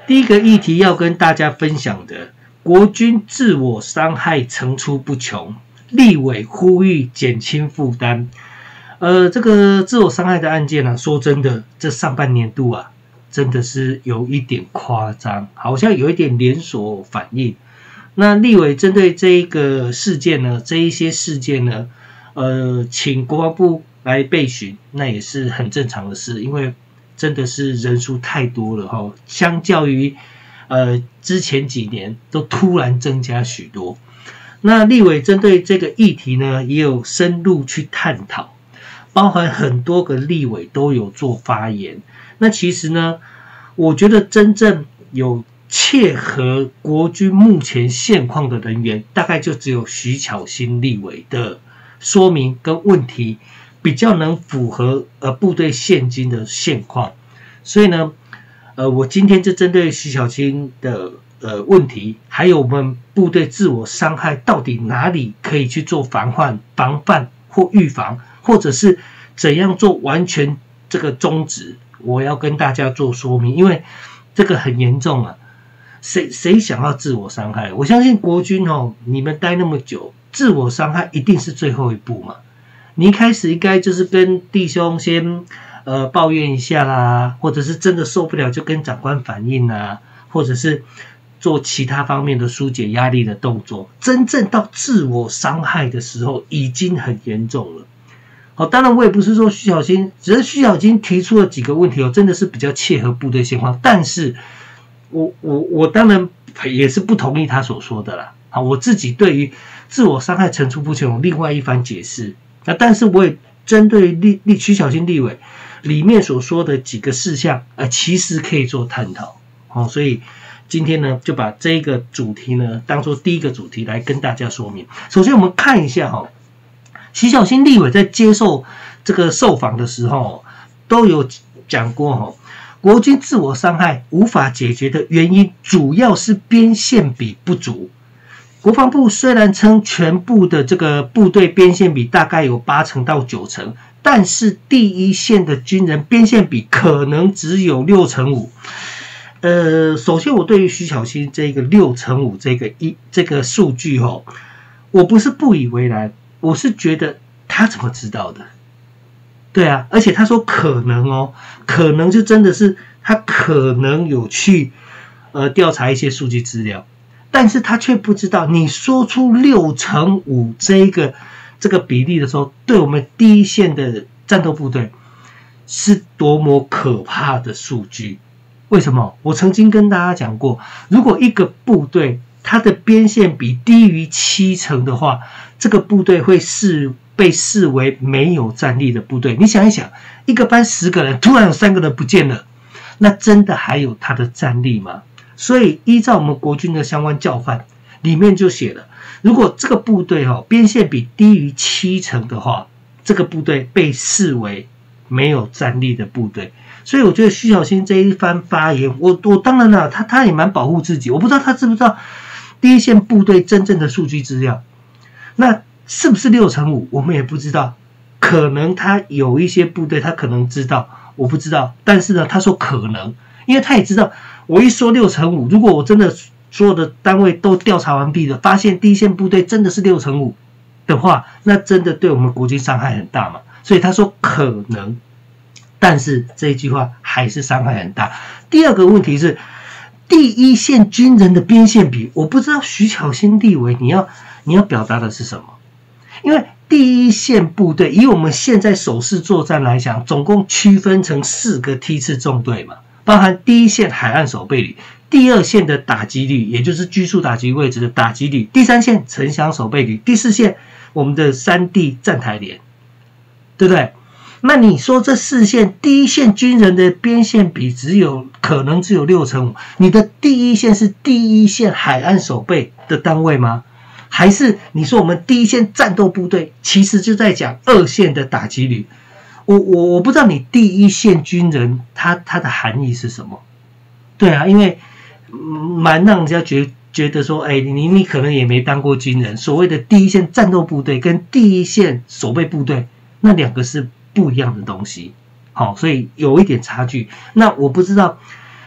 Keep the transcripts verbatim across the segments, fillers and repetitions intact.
第一个议题要跟大家分享的，国军自我伤害层出不穷，立委呼吁减轻负担。呃，这个自我伤害的案件啊，说真的，这上半年度啊，真的是有一点夸张，好像有一点连锁反应。那立委针对这一个事件呢，这一些事件呢，呃，请国防部来备询，那也是很正常的事，因为真的是人数太多了哈，相较于呃之前几年都突然增加许多。那立委针对这个议题呢，也有深入去探讨，包含很多个立委都有做发言。那其实呢，我觉得真正有切合国军目前现况的人员，大概就只有徐巧芯立委的说明跟问题比较能符合呃部队现今的现况。所以呢，呃，我今天就针对徐巧芯的呃问题，还有我们部队自我伤害到底哪里可以去做防范、防范或预防，或者是怎样做完全这个终止，我要跟大家做说明，因为这个很严重啊。谁谁想要自我伤害？我相信国军哦，你们待那么久，自我伤害一定是最后一步嘛。你一开始应该就是跟弟兄先呃抱怨一下啦，或者是真的受不了就跟长官反映啦，或者是做其他方面的疏解压力的动作。真正到自我伤害的时候，已经很严重了。好，当然我也不是说徐巧芯，只是徐巧芯提出了几个问题哦，真的是比较切合部队现况，但是。我我我当然也是不同意他所说的啦。好，我自己对于自我伤害层出不穷有另外一番解释。那但是我也针对立立徐巧芯立委里面所说的几个事项，呃，其实可以做探讨。好，所以今天呢就把这个主题呢当做第一个主题来跟大家说明。首先我们看一下哈，徐巧芯立委在接受这个受访的时候都有讲过哈。国军自我伤害无法解决的原因，主要是编线比不足。国防部虽然称全部的这个部队编线比大概有八成到九成，但是第一线的军人编线比可能只有六成五。呃，首先我对于徐巧芯这个六成五这个一这个数据哦，我不是不以为然，我是觉得他怎么知道的？对啊，而且他说可能哦，可能就真的是他可能有去呃调查一些数据资料，但是他却不知道你说出六成五这个这个比例的时候，对我们第一线的战斗部队是多么可怕的数据。为什么？我曾经跟大家讲过，如果一个部队它的编线比低于七成的话，这个部队会视被视为没有战力的部队。你想一想，一个班十个人，突然有三个人不见了，那真的还有他的战力吗？所以依照我们国军的相关教范里面就写了，如果这个部队哦编线比低于七成的话，这个部队被视为没有战力的部队。所以我觉得徐巧芯这一番发言，我我当然了，他他也蛮保护自己。我不知道他知不知道第一线部队真正的数据资料。那是不是六成五？我们也不知道，可能他有一些部队他可能知道，我不知道。但是呢，他说可能，因为他也知道，我一说六成五，如果我真的所有的单位都调查完毕了，发现第一线部队真的是六成五的话，那真的对我们国军伤害很大嘛。所以他说可能，但是这一句话还是伤害很大。第二个问题是，第一线军人的编线比，我不知道徐巧芯立委你要你要表达的是什么。因为第一线部队以我们现在守势作战来讲，总共区分成四个梯次纵队嘛，包含第一线海岸守备旅，第二线的打击旅，也就是居住打击位置的打击旅，第三线城乡守备旅，第四线我们的山地站台连，对不对？那你说这四线第一线军人的编线比只有可能只有六成五，你的第一线是第一线海岸守备的单位吗？还是你说我们第一线战斗部队其实就在讲二线的打击旅？我我我不知道你第一线军人他他的含义是什么？对啊，因为蛮让人家觉觉得说，哎，你你可能也没当过军人。所谓的第一线战斗部队跟第一线守备部队，那两个是不一样的东西。好，所以有一点差距。那我不知道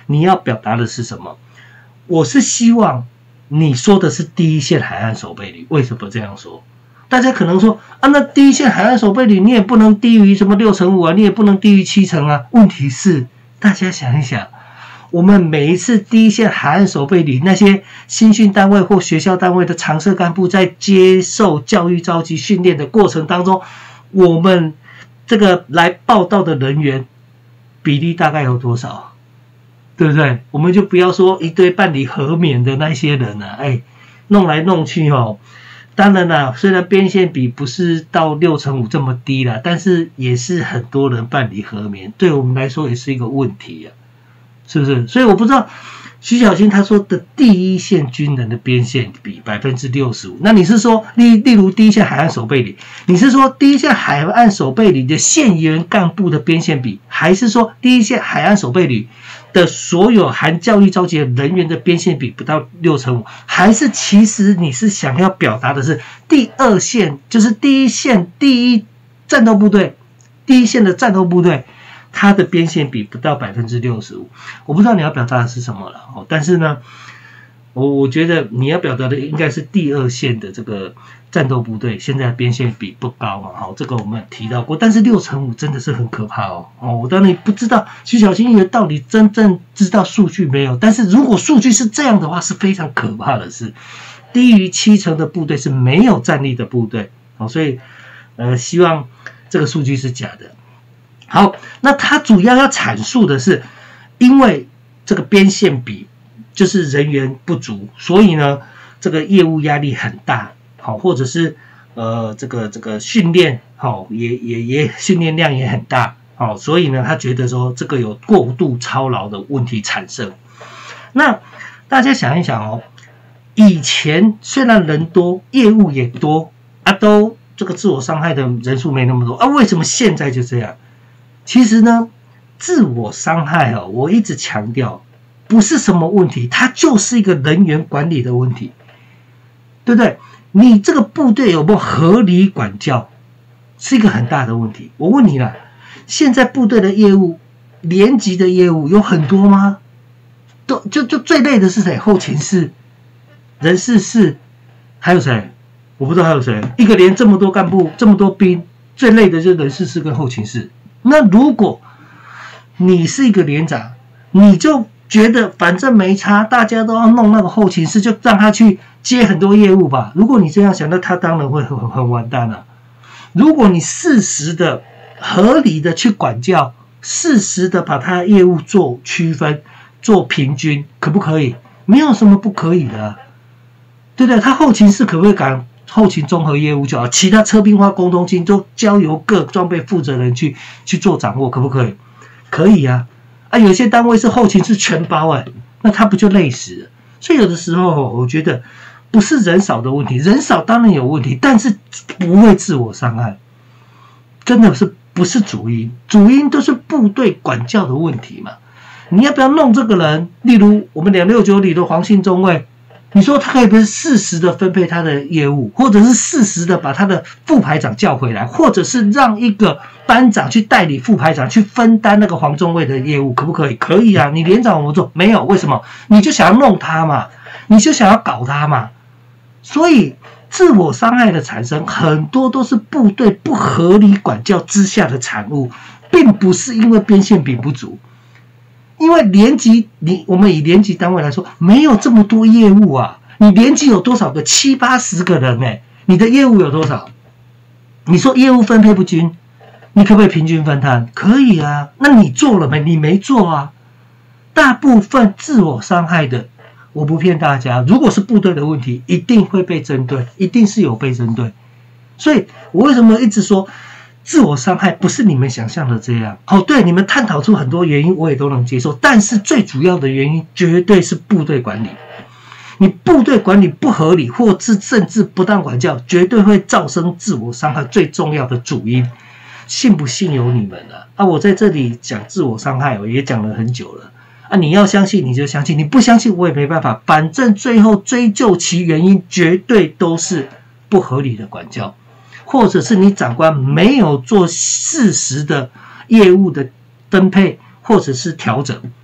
你要表达的是什么？我是希望你说的是第一线海岸守备旅，为什么这样说？大家可能说啊，那第一线海岸守备旅你也不能低于什么六成五啊，你也不能低于七成啊。问题是，大家想一想，我们每一次第一线海岸守备旅那些新训单位或学校单位的常设干部在接受教育召集训练的过程当中，我们这个来报道的人员比例大概有多少？对不对？我们就不要说一堆办理和免的那些人了、啊，哎，弄来弄去哦。当然啦，虽然边线比不是到六成五这么低啦，但是也是很多人办理和免，对我们来说也是一个问题啊，是不是？所以我不知道徐小青他说的第一线军人的边线比百分之六十五，那你是说例例如第一线海岸守备旅，你是说第一线海岸守备旅的线员干部的边线比，还是说第一线海岸守备旅的所有含教育召集的人员的边线比不到六成五，还是其实你是想要表达的是第二线，就是第一线第一战斗部队，第一线的战斗部队，它的边线比不到百分之六十五。我不知道你要表达的是什么了，但是呢，我我觉得你要表达的应该是第二线的这个战斗部队现在边线比不高嘛，好，这个我们提到过，但是六成五真的是很可怕哦。哦，我当然不知道徐小青也到底真正知道数据没有，但是如果数据是这样的话，是非常可怕的事。低于七成的部队是没有战力的部队，好，所以呃，希望这个数据是假的。好，那它主要要阐述的是，因为这个边线比就是人员不足，所以呢，这个业务压力很大，好，或者是呃这个这个训练，好，也也也训练量也很大，好，所以呢，他觉得说这个有过度操劳的问题产生。那大家想一想哦，以前虽然人多，业务也多啊，都这个自我伤害的人数没那么多啊，为什么现在就这样？其实呢，自我伤害哦，我一直强调，不是什么问题，它就是一个人员管理的问题，对不对？你这个部队有没有合理管教，是一个很大的问题。我问你啦，现在部队的业务，连级的业务有很多吗？都就就最累的是谁？后勤室、人事室，还有谁？我不知道还有谁。一个连这么多干部、这么多兵，最累的就是人事室跟后勤室。那如果你是一个连长，你就觉得反正没差，大家都要弄那个后勤室，就让他去接很多业务吧。如果你这样想，那他当然会很很完蛋了。如果你适时的、合理的去管教，适时的把他业务做区分、做平均，可不可以？没有什么不可以的、啊，对不对？他后勤室可不可以改后勤综合业务就好，其他车兵化工通信都交由各装备负责人去去做掌握，可不可以？可以啊。啊，有些单位是后勤是全包哎，那他不就累死了？所以有的时候我觉得不是人少的问题，人少当然有问题，但是不会自我伤害，真的是不是主因，主因都是部队管教的问题嘛。你要不要弄这个人？例如我们两六九里的黄信中尉，你说他可以不是适时的分配他的业务，或者是适时的把他的副排长叫回来，或者是让一个班长去代理副排长去分担那个黄中尉的业务，可不可以？可以啊。你连长我们做没有？为什么？你就想要弄他嘛，你就想要搞他嘛。所以自我伤害的产生，很多都是部队不合理管教之下的产物，并不是因为边线比不足。因为连级，你我们以连级单位来说，没有这么多业务啊。你连级有多少个？七八十个人呢、欸？你的业务有多少？你说业务分配不均，你可不可以平均分摊？可以啊。那你做了没？你没做啊。大部分自我伤害的，我不骗大家，如果是部队的问题，一定会被针对，一定是有被针对。所以我为什么一直说？自我伤害不是你们想象的这样哦，对，你们探讨出很多原因，我也都能接受，但是最主要的原因绝对是部队管理。你部队管理不合理，或是甚至不当管教，绝对会造成自我伤害最重要的主因。信不信由你们了啊！我在这里讲自我伤害，我也讲了很久了啊！你要相信你就相信，你不相信我也没办法，反正最后追究其原因，绝对都是不合理的管教。或者是你长官没有做适时的业务的分配或者是调整，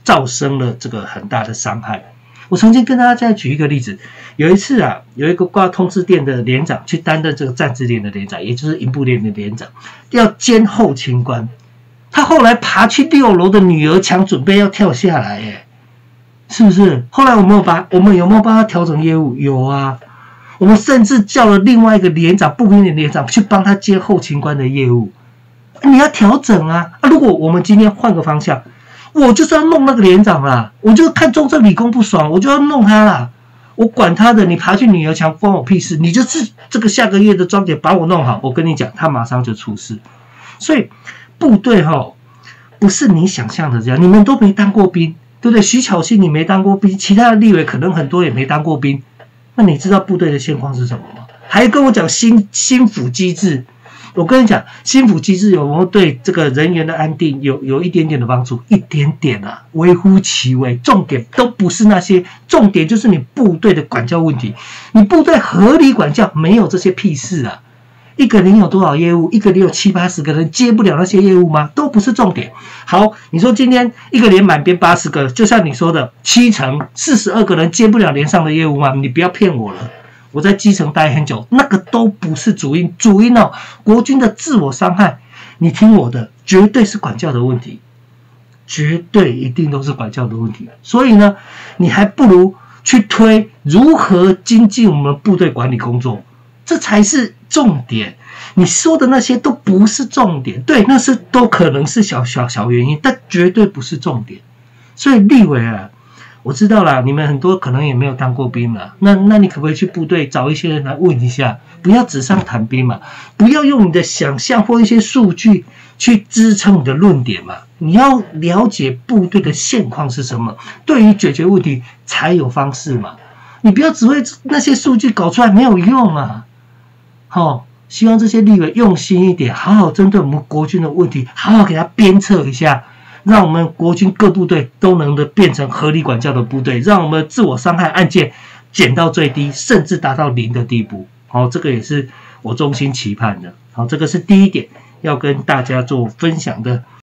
造成了这个很大的伤害。我曾经跟大家再举一个例子，有一次啊，有一个挂通知店的连长去担任这个战支连的连长，也就是营部连的连长，要兼后勤官。他后来爬去六楼的女儿墙，准备要跳下来，耶，是不是？后来我们有把我们有没有帮他调整业务？有啊，我们甚至叫了另外一个连长，步兵的连长去帮他接后勤官的业务。你要调整啊！啊，如果我们今天换个方向，我就是要弄那个连长啦，我就看中正理工不爽，我就要弄他啦，我管他的，你爬去女儿墙关我屁事，你就是这个下个月的装点把我弄好，我跟你讲，他马上就出事。所以部队齁，不是你想象的这样，你们都没当过兵，对不对？徐巧芯你没当过兵，其他的立委可能很多也没当过兵，那你知道部队的现况是什么吗？还跟我讲新新辅机制。我跟你讲，新辅机制有没有对这个人员的安定有有一点点的帮助？一点点啊，微乎其微。重点都不是那些，重点就是你部队的管教问题。你部队合理管教，没有这些屁事啊！一个连有多少业务？一个连有七八十个人，接不了那些业务吗？都不是重点。好，你说今天一个连满编八十个，就像你说的，七成四十二个人接不了连上的业务吗？你不要骗我了。我在基层待很久，那个都不是主因，主因哦，国军的自我伤害，你听我的，绝对是管教的问题，绝对一定都是管教的问题。所以呢，你还不如去推如何精进我们部队管理工作，这才是重点。你说的那些都不是重点，对，那是都可能是小小小原因，但绝对不是重点。所以立委啊。我知道啦，你们很多可能也没有当过兵嘛，那那你可不可以去部队找一些人来问一下？不要纸上谈兵嘛，不要用你的想象或一些数据去支撑你的论点嘛。你要了解部队的现况是什么，对于解决问题才有方式嘛。你不要只会那些数据搞出来没有用啊。好、哦，希望这些立委用心一点，好好针对我们国军的问题，好好给他鞭策一下。让我们国军各部队都能的变成合理管教的部队，让我们自我伤害案件减到最低，甚至达到零的地步。好，这个也是我衷心期盼的。好，这个是第一点要跟大家做分享的。